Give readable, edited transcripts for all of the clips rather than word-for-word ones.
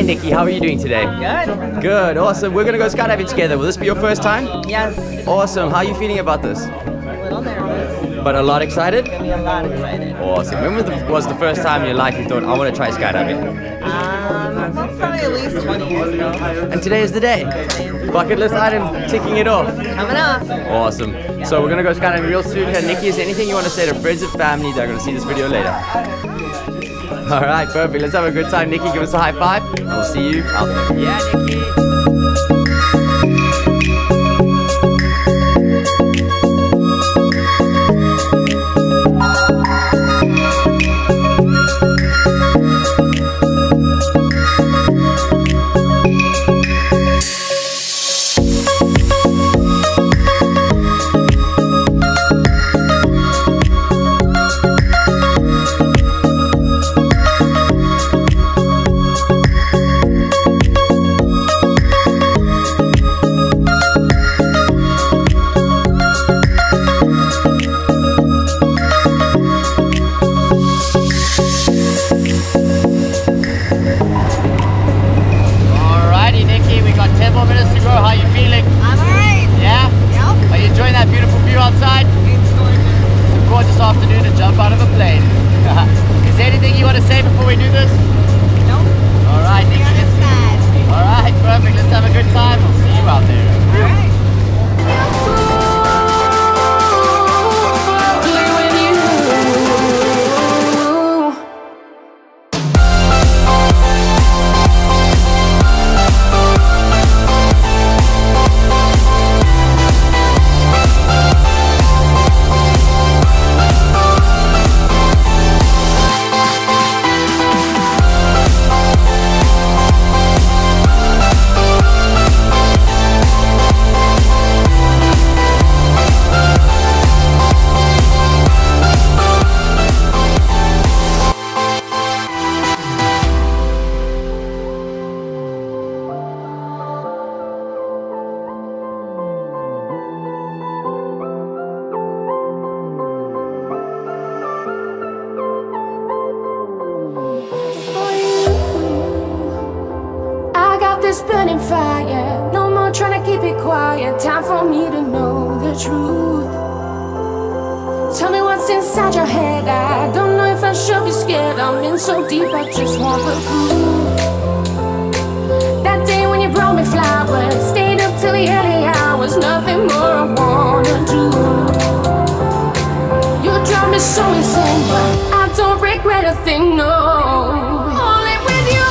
Nikki, how are you doing today? Good. Good, awesome. We're gonna go skydiving together. Will this be your first time? Yes. Awesome. How are you feeling about this? A little nervous. But a lot excited? Gonna be a lot excited. Awesome. When was the first time in your life you thought, I want to try skydiving? Probably at least 20 years ago. And today is the day. Bucket list item, ticking it off. Coming up. Awesome. So we're gonna go skydiving real soon. And Nikki, is there anything you want to say to friends and family that are gonna see this video later? All right, perfect. Let's have a good time. Nikki, give us a high five. And we'll see you out there. Yeah, Nikki. Afternoon to jump out of a plane. Is there anything you want to say before we do this? Nope. All right, Nikki. All right, perfect. Let's have a good time. We'll see you out there. All right. This burning fire, no more trying to keep it quiet. Time for me to know the truth. Tell me what's inside your head. I don't know if I should be scared. I'm in so deep, I just want the proof. That day when you brought me flowers, stayed up till the early hours. Nothing more I wanna do. You drive me so insane, but I don't regret a thing, no. Only with you.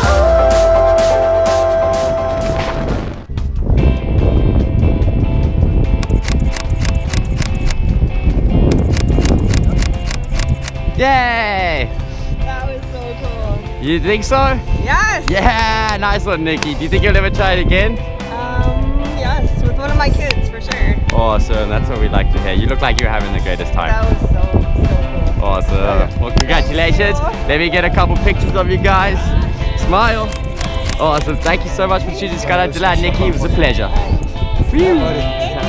Yay! That was so cool. You think so? Yes. Yeah, nice one, Nikki. Do you think you'll ever try it again? Yes, with one of my kids for sure. Awesome, that's what we'd like to hear. You look like you're having the greatest time. That was so cool. Awesome. Well, congratulations. Let me get a couple pictures of you guys. Smile. Awesome. Thank you so much for choosing Skydive Deloitte, Nikki. It was a pleasure.